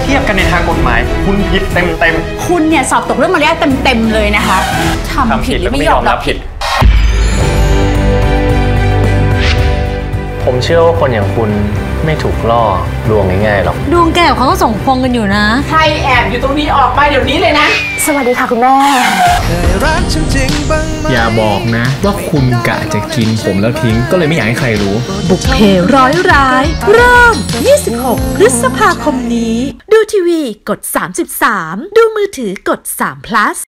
ทียบกันในทางกฎหมายคุณผิดเต็มคุณเนี่ยสอบตกเรื่องมารยาทเต็มเลยนะคะทำผิดแล้วไม่ยอมรับผิดผมเชื่อว่าคนอย่างคุณไม่ถูกล่อลวงง่ายๆหรอกดวงแก้วเขาก็ส่งพวงกันอยู่นะใครแอบอยู่ตรงนี้ออกไปเดี๋ยวนี้เลยนะสวัสดีค่ะคุณแม่อย่าบอกนะว่าคุณกะจะกินผมแล้วทิ้งก็เลยไม่อยากให้ใครรู้บุพเพร้อยร้ายเริ่ม26 พฤษภาคมนี้ดูทีวีกด33ดูมือถือกด3 plus